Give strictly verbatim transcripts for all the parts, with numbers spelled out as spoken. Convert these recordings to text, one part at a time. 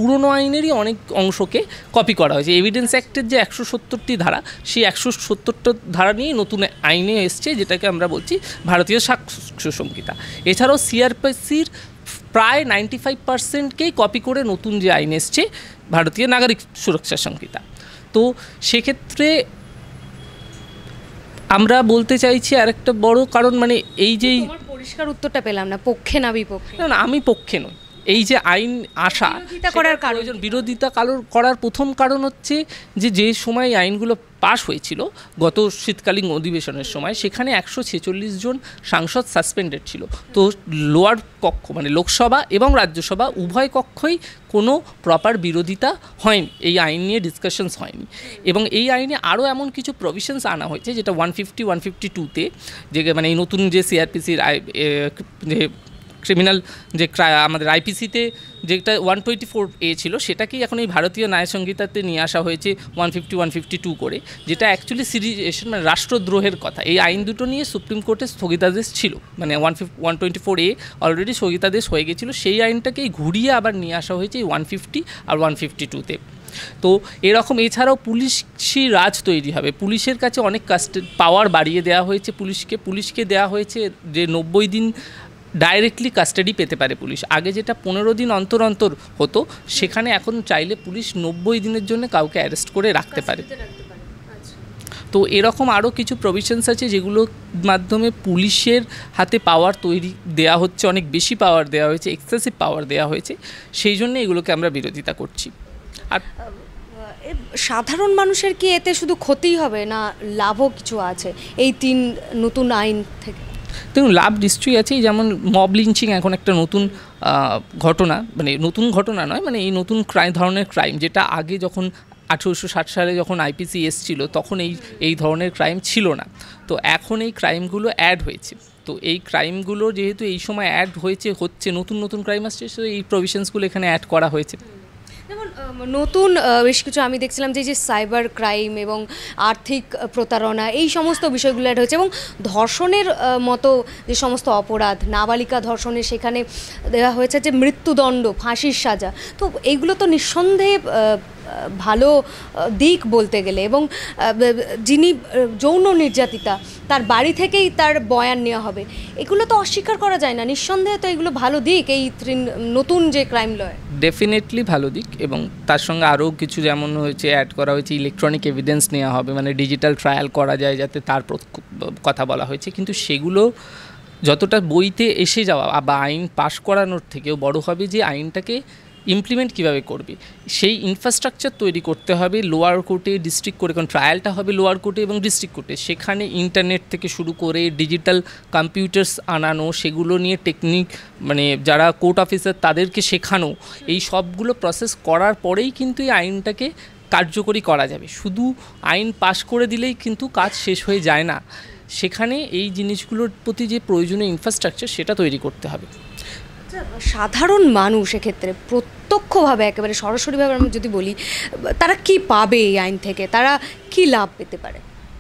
পুরনো আইনেরই অনেক অংশকে কপি করা হয়েছে। এভিডেন্স অ্যাক্টের যে একশো সত্তরটি ধারা, সেই একশো সত্তরটা ধারা নিয়েই নতুন আইনে এসছে, যেটাকে আমরা বলছি ভারতীয় সাক্ষ্য সংহিতা। এছাড়াও সিআরপিসির প্রায় নাইনটি ফাইভ পার্সেন্টকেই কপি করে নতুন যে আইন এসছে ভারতীয় নাগরিক সুরক্ষা সংহিতা। তো সেক্ষেত্রে আমরা বলতে চাইছি আরেকটা বড় কারণ, মানে এই যে পরিষ্কার উত্তরটা পেলাম না, পক্ষে না বিপক্ষে? না, আমি পক্ষে নই। এই যে আইন আসা করার কারণ, বিরোধিতা করার প্রথম কারণ হচ্ছে যে যে সময় আইনগুলো পাশ হয়েছিল গত শীতকালীন অধিবেশনের সময়, সেখানে একশো ছেচল্লিশ জন সাংসদ সাসপেন্ডেড ছিল। তো লোয়ার কক্ষ মানে লোকসভা এবং রাজ্যসভা উভয় কক্ষই কোনো প্রপার বিরোধিতা হয়নি, এই আইন নিয়ে ডিসকাশনস হয়নি। এবং এই আইনে আরও এমন কিছু প্রভিশনস আনা হয়েছে যেটা ওয়ান ফিফটি ওয়ান ফিফটি টুতে যে মানে এই নতুন যে সিআরপিসির যে ক্রিমিনাল যে আমাদের আইপিসিতে যেটা ওয়ান টোয়েন্টি ফোর এ ছিল, সেটাকেই এখন এই ভারতীয় ন্যায় সংহিতাতে নিয়ে আসা হয়েছে one fifty one fifty two করে, যেটা অ্যাকচুয়ালি সিরিজেশন মানে রাষ্ট্রদ্রোহের কথা। এই আইন দুটো নিয়ে সুপ্রিম কোর্টে স্থগিতাদেশ ছিল, মানে one fifty one twenty four A already স্থগিতাদেশ হয়ে গেছিলো, সেই আইনটাকেই ঘুরিয়ে আবার নিয়ে আসা হয়েছে এই ওয়ান ফিফটি আর ওয়ান ফিফটি টুতে। তো এরকম এছাড়াও পুলিশি রাজ তৈরি হবে, পুলিশের কাছে অনেক কাস্টডি পাওয়ার বাড়িয়ে দেওয়া হয়েছে পুলিশকে পুলিশকে দেওয়া হয়েছে যে নব্বই দিন ডাইরেক্টলি কাস্টাডি পেতে পারে পুলিশ। আগে যেটা পনেরো দিন অন্তর অন্তর হতো, সেখানে এখন চাইলে পুলিশ নব্বই দিনের জন্য কাউকে অ্যারেস্ট করে রাখতে পারে। তো এরকম আরও কিছু প্রভিশনস আছে যেগুলোর মাধ্যমে পুলিশের হাতে পাওয়ার তৈরি দেওয়া হচ্ছে, অনেক বেশি পাওয়ার দেওয়া হয়েছে, এক্সেসিভ পাওয়ার দেওয়া হয়েছে, সেই জন্য এগুলোকে আমরা বিরোধিতা করছি। আর সাধারণ মানুষের কি এতে শুধু ক্ষতিই হবে, না লাভও কিছু আছে এই তিন নতুন আইন থেকে? দেখুন, লাভ নিশ্চয়ই আছে। যেমন মব লিঞ্চিং এখন একটা নতুন ঘটনা, মানে নতুন ঘটনা নয়, মানে এই নতুন ক্রাইম ধরনের ক্রাইম, যেটা আগে যখন আঠেরোশো ষাট সালে যখন আইপিসি এসছিল তখন এই এই ধরনের ক্রাইম ছিল না। তো এখন এই ক্রাইমগুলো অ্যাড হয়েছে। তো এই ক্রাইমগুলো যেহেতু এই সময় অ্যাড হয়েছে হচ্ছে নতুন নতুন ক্রাইম আসছে, তো এই প্রভিশনসগুলো এখানে অ্যাড করা হয়েছে। যেমন নতুন বেশ কিছু আমি দেখছিলাম যে যে সাইবার ক্রাইম এবং আর্থিক প্রতারণা, এই সমস্ত বিষয়গুলো অ্যাড হয়েছে, এবং ধর্ষণের মতো যে সমস্ত অপরাধ, নাবালিকা ধর্ষণে সেখানে দেওয়া হয়েছে যে মৃত্যুদণ্ড, ফাঁসির সাজা। তো এইগুলো তো নিঃসন্দেহে ভালো দিক বলতে গেলে, এবং যিনি যৌন নির্যাতিতা তার বাড়ি থেকেই তার বয়ান নেওয়া হবে, এগুলো তো অস্বীকার করা যায় না। নিঃসন্দেহে তো এগুলো ভালো দিক এই নতুন যে ক্রাইম লয়, ডেফিনেটলি ভালো দিক। এবং তার সঙ্গে আরও কিছু যেমন হয়েছে অ্যাড করা হয়েছে, ইলেকট্রনিক এভিডেন্স নেওয়া হবে, মানে ডিজিটাল ট্রায়াল করা যায় যাতে, তার কথা বলা হয়েছে। কিন্তু সেগুলো যতটা বইতে এসে যাওয়া বা আইন পাশ করানোর থেকেও বড় হবে যে আইনটাকে ইমপ্লিমেন্ট কীভাবে করবে, সেই ইনফ্রাস্ট্রাকচার তৈরি করতে হবে লোয়ার কোর্টে, ডিস্ট্রিক্ট কোর্টে। কারণ ট্রায়ালটা হবে লোয়ার কোর্টে এবং ডিস্ট্রিক্ট কোর্টে, সেখানে ইন্টারনেট থেকে শুরু করে ডিজিটাল কম্পিউটার্স আনানো, সেগুলো নিয়ে টেকনিক মানে যারা কোর্ট অফিসার তাদেরকে শেখানো, এই সবগুলো প্রসেস করার পরেই কিন্তু এই আইনটাকে কার্যকরী করা যাবে। শুধু আইন পাশ করে দিলেই কিন্তু কাজ শেষ হয়ে যায় না, সেখানে এই জিনিসগুলোর প্রতি যে প্রয়োজনীয় ইনফ্রাস্ট্রাকচার সেটা তৈরি করতে হবে। সাধারণ মানুষ এক্ষেত্রে প্রত্যক্ষভাবে একেবারে সরাসরিভাবে আমি যদি বলি, তারা কি পাবে এই আইন থেকে, তারা কি লাভ পেতে পারে?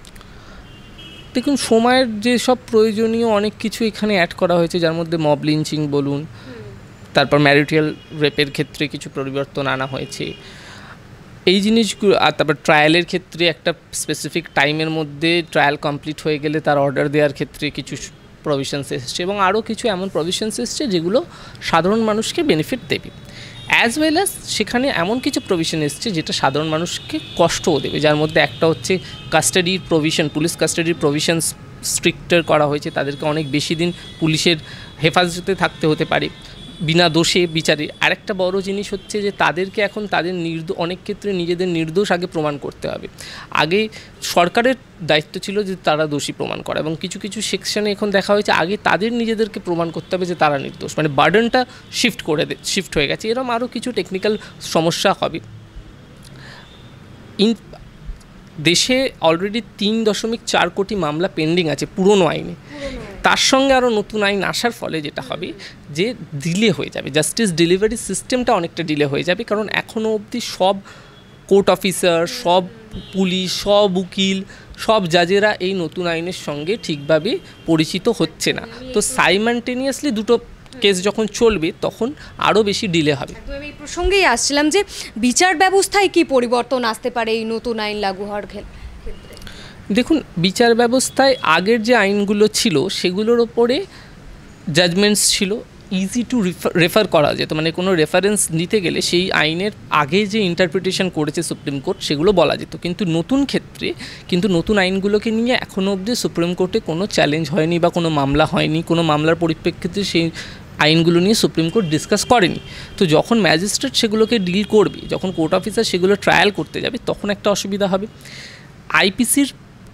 দেখুন, সময়ের যে সব প্রয়োজনীয় অনেক কিছু এখানে অ্যাড করা হয়েছে, যার মধ্যে মব লিঞ্চিং বলুন, তারপর ম্যারিটাল রেপের ক্ষেত্রে কিছু পরিবর্তন আনা হয়েছে, এই জিনিসগুলো। আর তারপর ট্রায়ালের ক্ষেত্রে একটা স্পেসিফিক টাইমের মধ্যে ট্রায়াল কমপ্লিট হয়ে গেলে তার অর্ডার দেওয়ার ক্ষেত্রে কিছু প্রভিশনস এসছে, এবং আরও কিছু এমন প্রভিশনস এসছে যেগুলো সাধারণ মানুষকে বেনিফিট দেবে। অ্যাজ ওয়েল অ্যাজ সেখানে এমন কিছু প্রভিশন এসছে যেটা সাধারণ মানুষকে কষ্টও দেবে, যার মধ্যে একটা হচ্ছে কাস্টাডির প্রভিশন, পুলিশ কাস্টাডির প্রভিশনস স্ট্রিক্টার করা হয়েছে, তাদেরকে অনেক বেশি দিন পুলিশের হেফাজতে থাকতে হতে পারে বিনা দোষে বিচারে। আরেকটা বড় জিনিস হচ্ছে যে তাদেরকে এখন তাদের নির্দোষ, অনেক ক্ষেত্রে নিজেদের নির্দোষ আগে প্রমাণ করতে হবে। আগে সরকারের দায়িত্ব ছিল যে তারা দোষী প্রমাণ করা, এবং কিছু কিছু সেকশনে এখন দেখা হয়েছে আগে তাদের নিজেদেরকে প্রমাণ করতে হবে যে তারা নির্দোষ, মানে বার্ডেনটা শিফট করে দে শিফট হয়ে গেছে। এরকম আরও কিছু টেকনিক্যাল সমস্যা হবে। ইন দেশে অলরেডি তিন দশমিক চার কোটি মামলা পেন্ডিং আছে পুরনো আইনে, তার সঙ্গে আরও নতুন আইন আসার ফলে যেটা হবে যে ডিলে হয়ে যাবে, জাস্টিস ডেলিভারি সিস্টেমটা অনেকটা ডিলে হয়ে যাবে। কারণ এখনও অবধি সব কোর্ট অফিসার, সব পুলিশ, সব উকিল, সব জাজেরা এই নতুন আইনের সঙ্গে ঠিকভাবে পরিচিত হচ্ছে না। তো সাইমানটেনিয়াসলি দুটো কেস যখন চলবে তখন আরও বেশি ডিলে হবে। তো আমি এই প্রসঙ্গেই আসছিলাম যে বিচার ব্যবস্থায় কি পরিবর্তন আসতে পারে এই নতুন আইন লাগু হওয়ার ক্ষেত্রে? দেখুন, বিচার ব্যবস্থায় আগের যে আইনগুলো ছিল সেগুলোর ওপরে জাজমেন্টস ছিল, ইজি টু রেফার করা যেত, মানে কোনো রেফারেন্স নিতে গেলে সেই আইনের আগে যে ইন্টারপ্রিটেশন করেছে সুপ্রিম কোর্ট সেগুলো বলা যেত। কিন্তু নতুন ক্ষেত্রে কিন্তু নতুন আইনগুলোকে নিয়ে এখনও অবধি সুপ্রিম কোর্টে কোনো চ্যালেঞ্জ হয়নি বা কোনো মামলা হয়নি, কোনো মামলার পরিপ্রেক্ষিতে সেই আইনগুলো নিয়ে সুপ্রিম কোর্ট ডিসকাস করেনি। তো যখন ম্যাজিস্ট্রেট সেগুলোকে ডিল করবে, যখন কোর্ট অফিসার সেগুলো ট্রায়াল করতে যাবে, তখন একটা অসুবিধা হবে। আইপিসির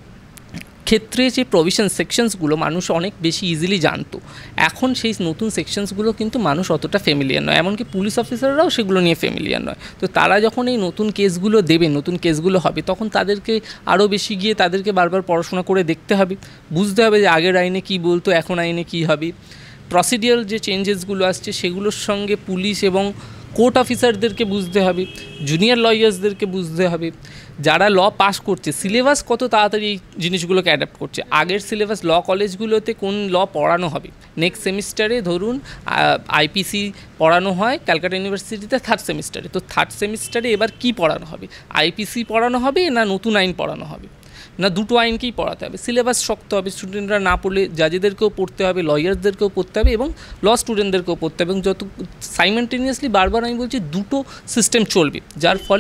ক্ষেত্রে যে প্রভিশন সেকশনসগুলো মানুষ অনেক বেশি ইজিলি জানতো, এখন সেই নতুন সেকশনসগুলো কিন্তু মানুষ অতটা ফ্যামিলিয়ার নয়, এমনকি পুলিশ অফিসাররাও সেগুলো নিয়ে ফ্যামিলিয়ার নয়। তো তারা যখন এই নতুন কেসগুলো দেবে, নতুন কেসগুলো হবে, তখন তাদেরকে আরও বেশি গিয়ে তাদেরকে বারবার পড়াশোনা করে দেখতে হবে, বুঝতে হবে যে আগের আইনে কী বলতো, এখন আইনে কী হবে। প্রসিডিওরাল যে চেঞ্জেসগুলো আসছে সেগুলোর সঙ্গে পুলিশ এবং কোর্ট অফিসারদেরকে বুঝতে হবে, জুনিয়র লয়ার্সদেরকে বুঝতে হবে, যারা ল পাস করছে সিলেবাস কত তাড়াতাড়ি এই জিনিসগুলোকে অ্যাডাপ্ট করছে। আগের সিলেবাস ল কলেজগুলোতে কোন ল পড়ানো হবে, নেক্সট সেমিস্টারে ধরুন আইপিসি পড়ানো হয় ক্যালকাটা ইউনিভার্সিটিতে থার্ড সেমিস্টারে, তো থার্ড সেমিস্টারে এবার কি পড়ানো হবে, আইপিসি পড়ানো হবে না নতুন আইন পড়ানো হবে, না দুটো আইনকেই পড়াতে হবে। সিলেবাস শক্ত হবে, স্টুডেন্টরা না পড়লে জাজেদেরকেও পড়তে হবে, লয়ার্সদেরকেও পড়তে হবে এবং ল স্টুডেন্টদেরকেও পড়তে হবে, এবং যত সাইমেন্টেনিয়াসলি বারবার আমি বলছি দুটো সিস্টেম চলবে, যার ফলে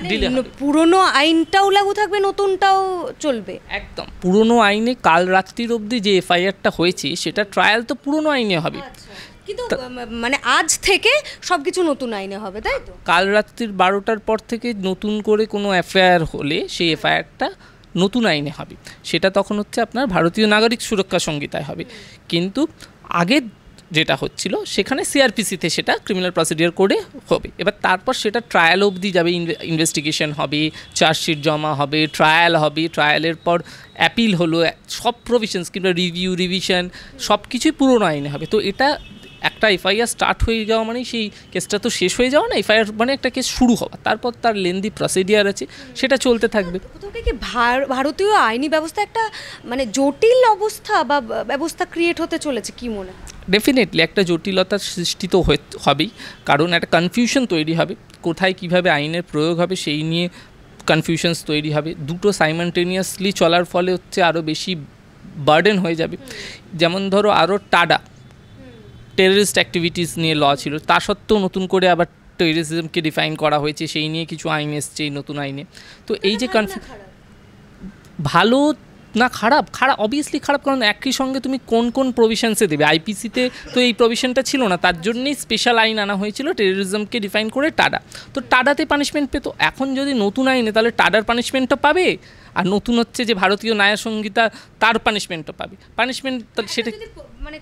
পুরনো আইনটাও লাগু থাকবে, নতুনটাও চলবে। একদম পুরনো আইনে কাল রাত্রির অবধি যে এফআইআরটা হয়েছে সেটা ট্রায়াল তো পুরনো আইনে হবে, কিন্তু মানে আজ থেকে সব কিছু নতুন আইনে হবে, তাই তো? কাল রাত্রির বারোটার পর থেকে নতুন করে কোনো এফআইআর হলে সেই এফআইআরটা নতুন আইনে হবে, সেটা তখন হচ্ছে আপনার ভারতীয় নাগরিক সুরক্ষা সংহিতায় হবে। কিন্তু আগে যেটা হচ্ছিল সেখানে সিআরপিসিতে সেটা ক্রিমিনাল প্রসিডিওর কোডে হবে। এবার তারপর সেটা ট্রায়াল অবধি যাবে, ইনভেস্টিগেশন হবে, চার্জশিট জমা হবে, ট্রায়াল হবে, ট্রায়ালের পর অ্যাপিল হলো, সব প্রভিশনস কিংবা রিভিউ রিভিশন সব কিছুই পুরনো আইনে হবে। তো এটা একটা এফআইআর স্টার্ট হয়ে যাওয়া মানে সেই কেসটা তো শেষ হয়ে যাওয়া না, এফআইআর মানে একটা কেস শুরু হওয়া, তারপর তার লেন্দি প্রসিডিওর আছে সেটা চলতে থাকবে। কি ভারতীয় আইনি ব্যবস্থা একটা মানে জটিল অবস্থা বা ব্যবস্থা ক্রিয়েট হতে চলেছে কি মনে হয়? ডেফিনেটলি একটা জটিলতার সৃষ্টি তো হবেই, কারণ একটা কনফিউশন তৈরি হবে, কোথায় কিভাবে আইনের প্রয়োগ হবে সেই নিয়ে কনফিউশনস তৈরি হবে। দুটো সাইমালটেনিয়াসলি চলার ফলে হচ্ছে আরও বেশি বার্ডেন হয়ে যাবে। যেমন ধরো আরও টাডা টেররিস্ট অ্যাক্টিভিটিস নিয়ে ল ছিল, তা সত্ত্বেও নতুন করে আবার টেররিজমকে ডিফাইন করা হয়েছে, সেই নিয়ে কিছু আইন এসছে এই নতুন আইনে। তো এই যে কনফিউ ভালো না খারাপ, খারাপ অবভিয়াসলি খারাপ, কারণ একই সঙ্গে তুমি কোন কোন প্রভিশনসে দেবে। আইপিসিতে তো এই প্রভিশনটা ছিল না, তার জন্যই স্পেশাল আইন আনা হয়েছিল টেররিজমকে ডিফাইন করে টাডা, তো টাডাতে পানিশমেন্ট পেতো। এখন যদি নতুন আইনে তাহলে টাডার পানিশমেন্টটা পাবে, আর নতুন হচ্ছে যে ভারতীয় ন্যায় সংহিতা তার পানিশমেন্টও পাবে। পানিশমেন্ট সেটা মানে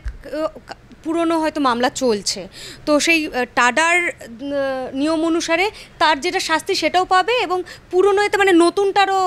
পুরনো হয়তো মামলা চলছে, তো সেই টাডার নিয়ম অনুসারে তার যেটা শাস্তি সেটাও পাবে, এবং পুরনো এতে মানে নতুনটারও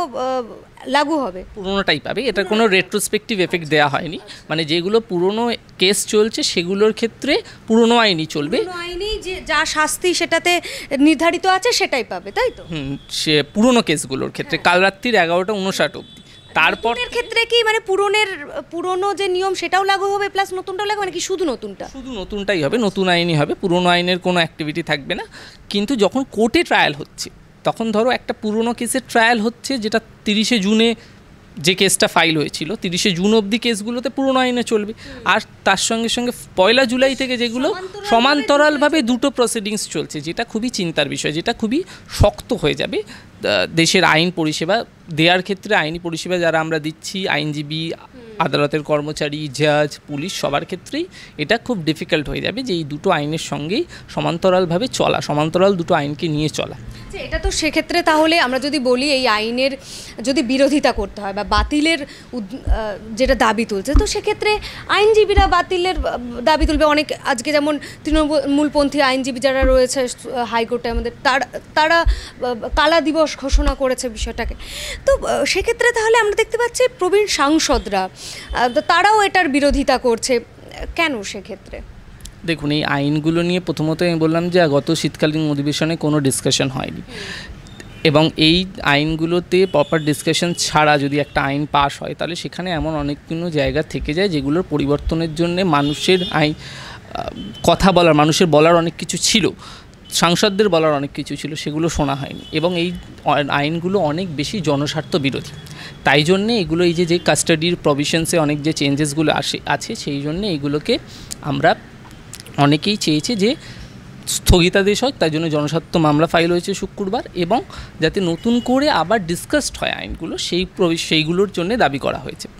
লাগু হবে, পুরোনোটাই পাবে। এটার কোনো রেট্রোস্পেক্টিভ এফেক্ট দেওয়া হয়নি, মানে যেগুলো পুরনো কেস চলছে সেগুলোর ক্ষেত্রে পুরনো আইনই চলবে, আইনই যে যা শাস্তি সেটাতে নির্ধারিত আছে সেটাই পাবে, তাই তো? হুম, সে পুরনো কেসগুলোর ক্ষেত্রে কাল রাত্রির এগারোটা উনষাট অবধি। তারপর ক্ষেত্রে কি মানে পুরনের পুরনো যে নিয়ম সেটাও লাগু হবে প্লাস নতুনটাও লাগবে, মানে কি শুধু নতুনটা? শুধু নতুনটাই হবে, নতুন আইনই হবে, পুরনো আইনের কোনো অ্যাক্টিভিটি থাকবে না। কিন্তু যখন কোর্টে ট্রায়াল হচ্ছে তখন ধরো একটা পুরনো কেসের ট্রায়াল হচ্ছে, যেটা তিরিশে জুনে যে কেসটা ফাইল হয়েছিল, তিরিশে জুন অবধি কেসগুলোতে পুরনো আইনে চলবে, আর তার সঙ্গে সঙ্গে পয়লা জুলাই থেকে যেগুলো সমান্তরালভাবে দুটো প্রসিডিংস চলছে, যেটা খুবই চিন্তার বিষয়, যেটা খুবই শক্ত হয়ে যাবে দেশের আইন পরিষেবা দেওয়ার ক্ষেত্রে। আইনি পরিষেবা যারা আমরা দিচ্ছি, আইনজীবী, আদালতের কর্মচারী, জাজ, পুলিশ, সবার ক্ষেত্রেই এটা খুব ডিফিকাল্ট হয়ে যাবে যে এই দুটো আইনের সঙ্গেই সমান্তরালভাবে চলা, সমান্তরাল দুটো আইনকে নিয়ে চলা। এটা তো সেক্ষেত্রে তাহলে আমরা যদি বলি এই আইনের যদি বিরোধিতা করতে হয় বা বাতিলের যেটা দাবি তুলছে, তো সেক্ষেত্রে আইনজীবীরা বাতিলের দাবি তুলবে অনেক। আজকে যেমন তৃণমূলপন্থী আইনজীবী যারা রয়েছে হাইকোর্টে আমাদের, তারা তারা কালা দিবস ঘোষণা করেছে বিষয়টাকে। তো সেক্ষেত্রে তাহলে আমরা দেখতে পাচ্ছি প্রবীণ সাংসদরা তারাও এটার বিরোধিতা করছে, কেন সেক্ষেত্রে? দেখুন, এই আইনগুলো নিয়ে প্রথমত আমি বললাম যে গত শীতকালীন অধিবেশনে কোনো ডিসকাশন হয়নি, এবং এই আইনগুলোতে প্রপার ডিসকাশন ছাড়া যদি একটা আইন পাস হয় তাহলে সেখানে এমন অনেকগুলো জায়গা থেকে যায় যেগুলোর পরিবর্তনের জন্য মানুষের আইন কথা বলার, মানুষের বলার অনেক কিছু ছিল, সাংসদদের বলার অনেক কিছু ছিল, সেগুলো শোনা হয়নি। এবং এই আইনগুলো অনেক বেশি জনস্বার্থ বিরোধী, তাই জন্যে এগুলো এই যে যে কাস্টাডির প্রভিশনসে অনেক যে চেঞ্জেসগুলো আসে আছে সেই জন্যে এইগুলোকে আমরা অনেকেই চেয়েছে যে স্থগিতাদেশ হয়, তাই জন্য জনস্বার্থ মামলা ফাইল হয়েছে শুক্রবার, এবং যাতে নতুন করে আবার ডিসকাসড হয় আইনগুলো, সেই সেইগুলোর জন্য দাবি করা হয়েছে।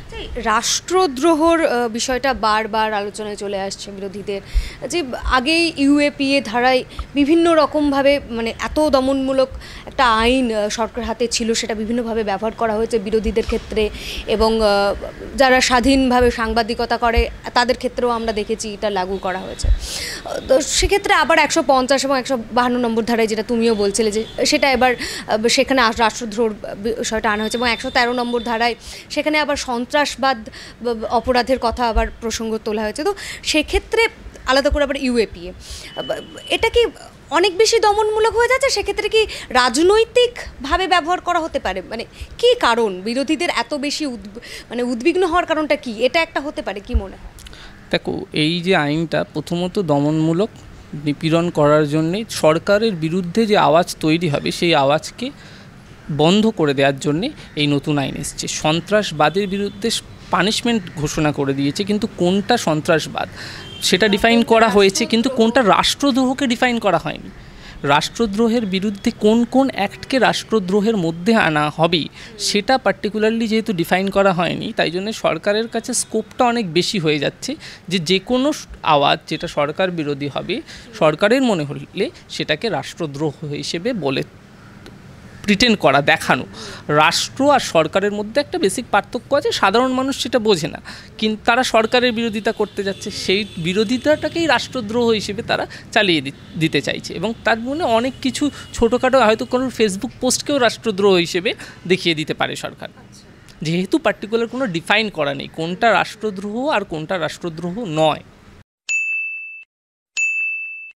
রাষ্ট্রদ্রোহর বিষয়টা বারবার আলোচনায় চলে আসছে বিরোধীদের, যে আগেই ইউএপিএ ধারায় বিভিন্ন রকমভাবে মানে এত দমনমূলক একটা আইন সরকার হাতে ছিল, সেটা বিভিন্নভাবে ব্যবহার করা হয়েছে বিরোধীদের ক্ষেত্রে, এবং যারা স্বাধীনভাবে সাংবাদিকতা করে তাদের ক্ষেত্রেও আমরা দেখেছি এটা লাগু করা হয়েছে। তো সেক্ষেত্রে আবার একশো পঞ্চাশ এবং একশো বাহান্ন নম্বর ধারায়, যেটা তুমিও বলছিলে যে সেটা এবার সেখানে রাষ্ট্রদ্রোহর বিষয়টা আনা হয়েছে, এবং একশো তেরো নম্বর ধারায় সেখানে আবার সন্ত্রাসবাদ অপরাধের কথা আবার প্রসঙ্গ তোলা হয়েছে। তো সেক্ষেত্রে আলাদা করে আবার ইউএপিএ, এটা কি অনেক বেশি দমনমূলক হয়ে যাচ্ছে? সেক্ষেত্রে কি রাজনৈতিকভাবে ব্যবহার করা হতে পারে? মানে কি কারণ বিরোধীদের এত বেশি মানে উদ্বিগ্ন হওয়ার কারণটা কি? এটা একটা হতে পারে, কি মনে হয়? দেখো, এই যে আইনটা প্রথমত দমনমূলক নিপীড়ন করার জন্যে সরকারের বিরুদ্ধে যে আওয়াজ তৈরি হবে সেই আওয়াজকে বন্ধ করে দেওয়ার জন্যে এই নতুন আইন এসছে। সন্ত্রাসবাদের বিরুদ্ধে পানিশমেন্ট ঘোষণা করে দিয়েছে, কিন্তু কোনটা সন্ত্রাসবাদ সেটা ডিফাইন করা হয়েছে, কিন্তু কোনটা রাষ্ট্রদ্রোহকে ডিফাইন করা হয়নি। রাষ্ট্রদ্রোহের বিরুদ্ধে কোন কোন অ্যাক্টকে রাষ্ট্রদ্রোহের মধ্যে আনা হবে সেটা পার্টিকুলারলি যেহেতু ডিফাইন করা হয়নি, তাই জন্য সরকারের কাছে স্কোপটা অনেক বেশি হয়ে যাচ্ছে যে যে কোনো আওয়াজ যেটা সরকার বিরোধী হবে, সরকারের মনে হলে সেটাকে রাষ্ট্রদ্রোহ হিসেবে বলে প্রিটেন্ড করা, দেখানো। রাষ্ট্র আর সরকারের মধ্যে একটা বেসিক পার্থক্য আছে, সাধারণ মানুষ সেটা বোঝে না, কিন্তু তারা সরকারের বিরোধিতা করতে যাচ্ছে, সেই বিরোধিতাটাকেই রাষ্ট্রদ্রোহ হিসেবে তারা চালিয়ে দিতে চাইছে, এবং তার মনে অনেক কিছু ছোটোখাটো হয়তো কোনো ফেসবুক পোস্টকেও রাষ্ট্রদ্রোহ হিসেবে দেখিয়ে দিতে পারে সরকার, যেহেতু পার্টিকুলার কোনো ডিফাইন করা নেই কোনটা রাষ্ট্রদ্রোহ আর কোনটা রাষ্ট্রদ্রোহ নয়।